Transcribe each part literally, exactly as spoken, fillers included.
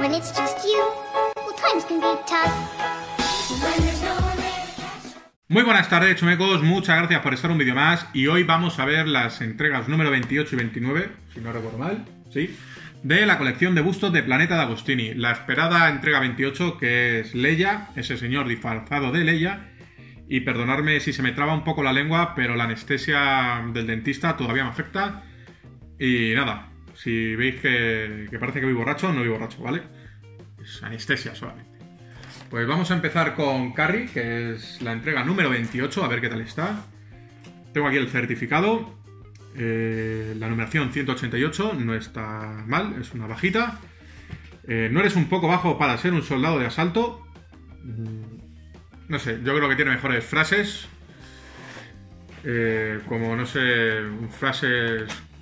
when it's just you, well, times can be tough. When there's no one there to catch. Muy buenas tardes, chumecos, muchas gracias por estar un vídeo más. Y hoy vamos a ver las entregas número veintiocho y veintinueve, si no recuerdo mal, sí, de la colección de bustos de Planeta D'Agostini. La esperada entrega veintiocho, que es Leia, ese señor disfrazado de Leia. Y perdonadme si se me traba un poco la lengua, pero la anestesia del dentista todavía me afecta. Y nada, si veis que, que parece que voy borracho, no voy borracho, ¿vale? Es anestesia solamente. Pues vamos a empezar con Carrie, que es la entrega número veintiocho, a ver qué tal está. Tengo aquí el certificado. Eh, la numeración ciento ochenta y ocho, no está mal, es una bajita. Eh, no eres un poco bajo para ser un soldado de asalto. No sé, yo creo que tiene mejores frases. Eh, como, no sé, frases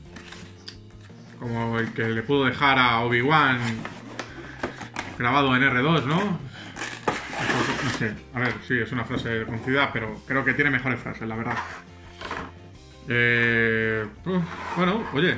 como el que le pudo dejar a Obi-Wan grabado en erre dos, ¿no? No sé, a ver, sí, es una frase conocida, pero creo que tiene mejores frases, la verdad. Eh, uf, bueno, oye.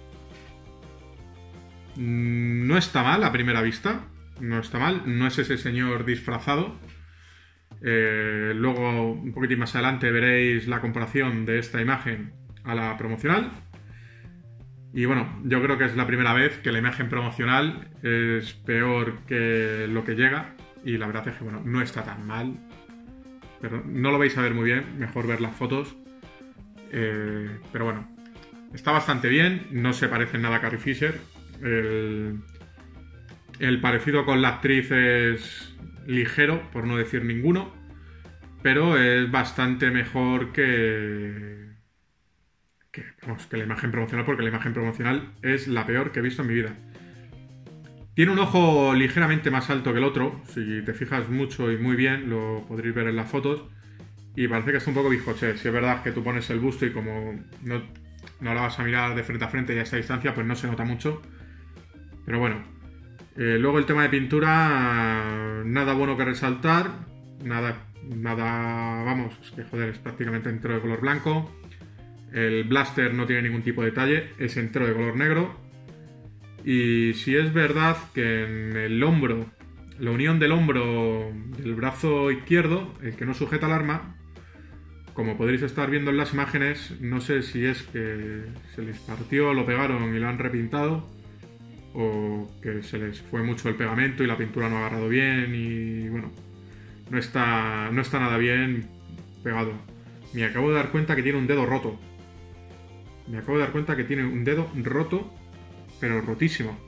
No está mal a primera vista. No está mal, no es ese señor disfrazado. Eh, luego, un poquitín más adelante, veréis la comparación de esta imagen a la promocional. Y bueno, yo creo que es la primera vez que la imagen promocional es peor que lo que llega. Y la verdad es que, bueno, no está tan mal. Pero no lo vais a ver muy bien, mejor ver las fotos. Eh, pero bueno, está bastante bien. No se parece en nada a Carrie Fisher. El, el parecido con la actriz es ligero, por no decir ninguno, pero es bastante mejor que, que, vamos, que la imagen promocional, porque la imagen promocional es la peor que he visto en mi vida. Tiene un ojo ligeramente más alto que el otro, si te fijas mucho y muy bien, lo podréis ver en las fotos, y parece que está un poco bizcoché. Si es verdad que tú pones el busto y como no, no la vas a mirar de frente a frente y a esta distancia, pues no se nota mucho, pero bueno. Eh, luego el tema de pintura, nada bueno que resaltar, nada, nada, vamos, es que joder, es prácticamente entero de color blanco. El blaster no tiene ningún tipo de detalle, es entero de color negro. Y si es verdad que en el hombro, la unión del hombro del brazo izquierdo, el que no sujeta el arma, como podréis estar viendo en las imágenes, no sé si es que se les partió, lo pegaron y lo han repintado, o que se les fue mucho el pegamento y la pintura no ha agarrado bien y bueno, no está, no está nada bien pegado. Me acabo de dar cuenta que tiene un dedo roto. Me acabo de dar cuenta que tiene un dedo roto, pero rotísimo.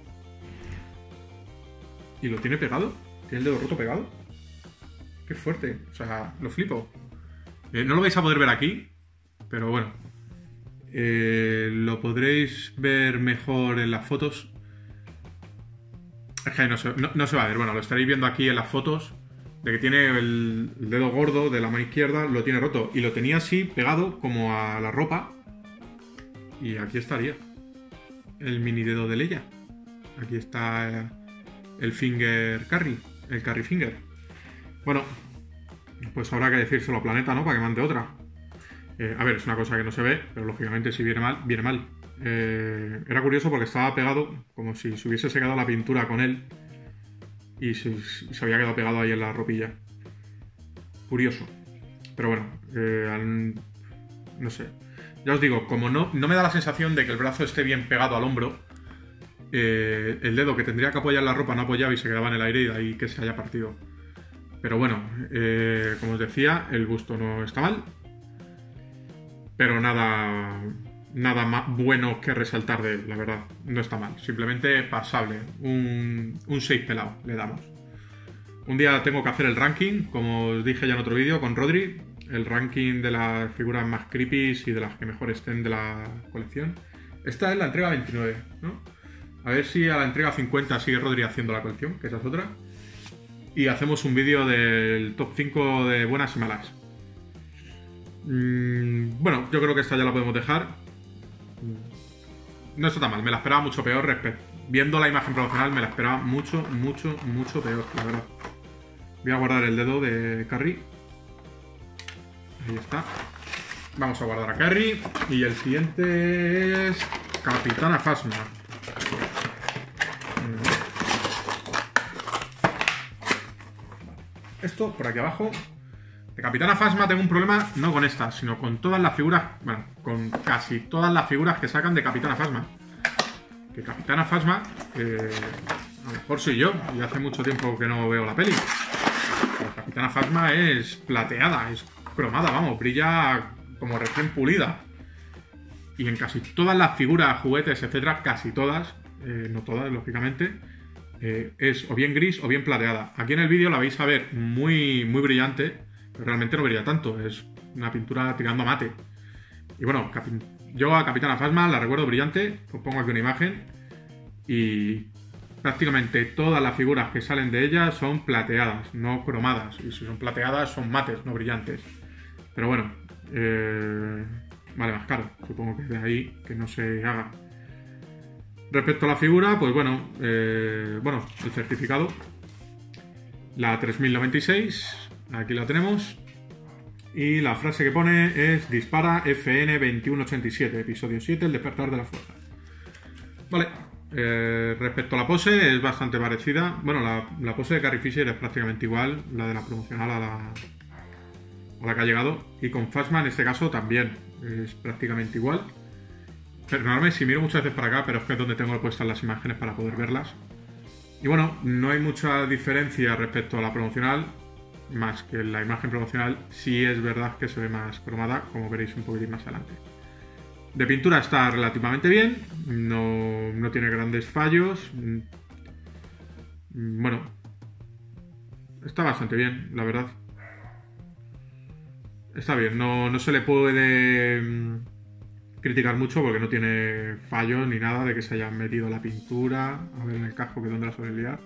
¿Y lo tiene pegado? ¿Tiene el dedo roto pegado? ¡Qué fuerte! O sea, lo flipo. Eh, no lo vais a poder ver aquí, pero bueno. Eh, lo podréis ver mejor en las fotos. Es que no se, no, no se va a ver, bueno, lo estaréis viendo aquí en las fotos, de que tiene el, el dedo gordo de la mano izquierda, lo tiene roto, y lo tenía así, pegado como a la ropa, y aquí estaría el mini dedo de Leia. Aquí está el finger Carrie, el Carrie finger. Bueno, pues habrá que decírselo a Planeta, ¿no? Para que mande otra. Eh, a ver, es una cosa que no se ve, pero lógicamente si viene mal, viene mal. Eh, era curioso porque estaba pegado como si se hubiese secado la pintura con él y se, se había quedado pegado ahí en la ropilla. Curioso. Pero bueno, eh, al, no sé. Ya os digo, como no, no me da la sensación de que el brazo esté bien pegado al hombro, eh, el dedo que tendría que apoyar la ropa no apoyaba y se quedaba en el aire y de ahí que se haya partido. Pero bueno, eh, como os decía, el busto no está mal. Pero nada... Nada más bueno que resaltar de él, la verdad. No está mal. Simplemente pasable. Un, un seis pelado le damos. Un día tengo que hacer el ranking, como os dije ya en otro vídeo, con Rodri. El ranking de las figuras más creepy y de las que mejor estén de la colección. Esta es la entrega veintinueve, ¿no? A ver si a la entrega cincuenta sigue Rodri haciendo la colección, que esa es otra. Y hacemos un vídeo del top cinco de buenas y malas. Mm, bueno, yo creo que esta ya la podemos dejar. No está tan mal, me la esperaba mucho peor. Viendo la imagen promocional me la esperaba mucho, mucho, mucho peor, la verdad. Voy a guardar el dedo de Carrie. Ahí está. Vamos a guardar a Carrie. Y el siguiente es Capitana Phasma. esto por aquí abajo. De Capitana Phasma tengo un problema no con esta, sino con todas las figuras, bueno, con casi todas las figuras que sacan de Capitana Phasma. Que Capitana Phasma, eh, a lo mejor soy yo, y hace mucho tiempo que no veo la peli. Pero Capitana Phasma es plateada, es cromada, vamos, brilla como recién pulida. Y en casi todas las figuras, juguetes, etcétera, casi todas, eh, no todas, lógicamente, eh, es o bien gris o bien plateada. Aquí en el vídeo la vais a ver muy, muy brillante, pero realmente no brilla tanto, es una pintura tirando a mate. Y bueno, yo a Capitana Phasma la recuerdo brillante, os pongo aquí una imagen, y prácticamente todas las figuras que salen de ella son plateadas, no cromadas. Y si son plateadas son mates, no brillantes. Pero bueno, eh, vale más caro, supongo que de ahí que no se haga. Respecto a la figura, pues bueno, eh, bueno, el certificado, la tres mil noventa y seis, aquí la tenemos, y la frase que pone es: dispara F N veintiuno ochenta y siete, episodio siete, el despertar de la fuerza. Vale, eh, respecto a la pose es bastante parecida. Bueno, la, la pose de Carrie Fisher es prácticamente igual, la de la promocional a la, a la que ha llegado, y con Phasma en este caso también es prácticamente igual. Perdonadme si miro muchas veces para acá, pero es que es donde tengo puestas las imágenes para poder verlas. Y bueno, no hay mucha diferencia respecto a la promocional, más que la imagen promocional sí es verdad que se ve más cromada, como veréis un poquitín más adelante. De pintura está relativamente bien, no, no tiene grandes fallos. Bueno, está bastante bien, la verdad. Está bien, no, no se le puede criticar mucho porque no tiene fallos ni nada de que se haya metido la pintura. A ver en el casco que dónde la suele liar.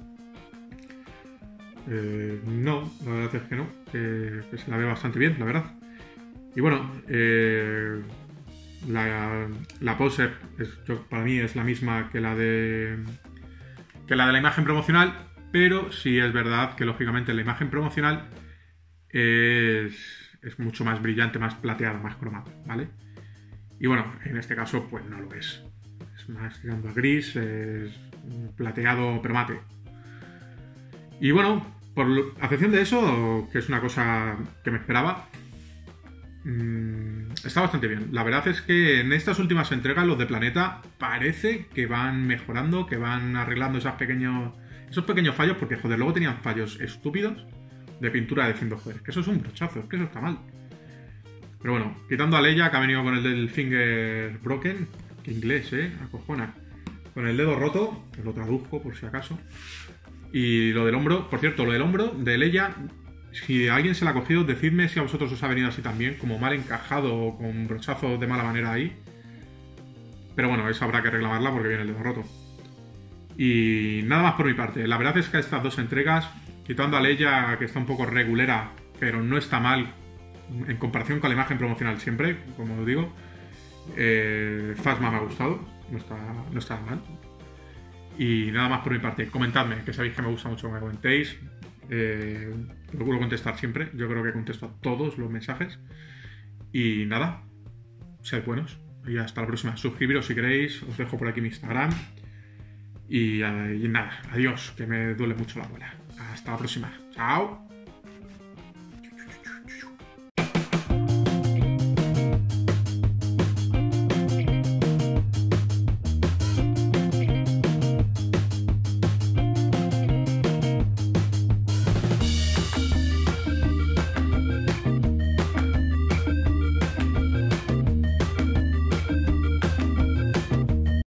Eh, no, la verdad es que no, que, que se la ve bastante bien, la verdad. Y bueno, eh, la, la pose es, yo, para mí es la misma que la de que la de la imagen promocional, pero sí es verdad que lógicamente la imagen promocional es, es mucho más brillante, más plateada, más cromada, ¿vale? Y bueno, en este caso pues no lo es. Es más tirando a gris, es plateado pero mate. Y bueno, por a excepción de eso, que es una cosa que me esperaba, mmm, está bastante bien. La verdad es que en estas últimas entregas los de Planeta parece que van mejorando, que van arreglando esos pequeños, esos pequeños fallos, porque joder, luego tenían fallos estúpidos de pintura diciendo, joder, que eso es un brochazo, es que eso está mal. Pero bueno, quitando a Leia, que ha venido con el del finger broken, que inglés, eh, acojona, con el dedo roto, que lo traduzco por si acaso. Y lo del hombro, por cierto, lo del hombro de Leia, si a alguien se la ha cogido, decidme si a vosotros os ha venido así también, como mal encajado o con brochazos de mala manera ahí. Pero bueno, eso habrá que reclamarla porque viene el dedo roto. Y nada más por mi parte. La verdad es que estas dos entregas, quitando a Leia, que está un poco regulera, pero no está mal en comparación con la imagen promocional siempre, como os digo, eh, Phasma me ha gustado, no está, no está mal. Y nada más por mi parte, comentadme, que sabéis que me gusta mucho que me comentéis. Eh, procuro contestar siempre, yo creo que contesto a todos los mensajes. Y nada, sed buenos y hasta la próxima. Suscribiros si queréis, os dejo por aquí mi Instagram. Y, y nada, adiós, que me duele mucho la muela. Hasta la próxima, chao.